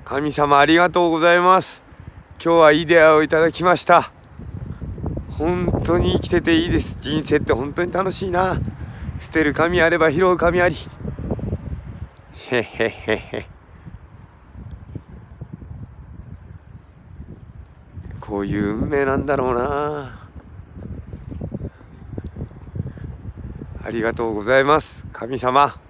神様ありがとうございます。今日はいい出会いをいただきました。本当に生きてていいです。人生って本当に楽しいな。捨てる神あれば拾う神あり。へへへへ。こういう運命なんだろうな。ありがとうございます。神様。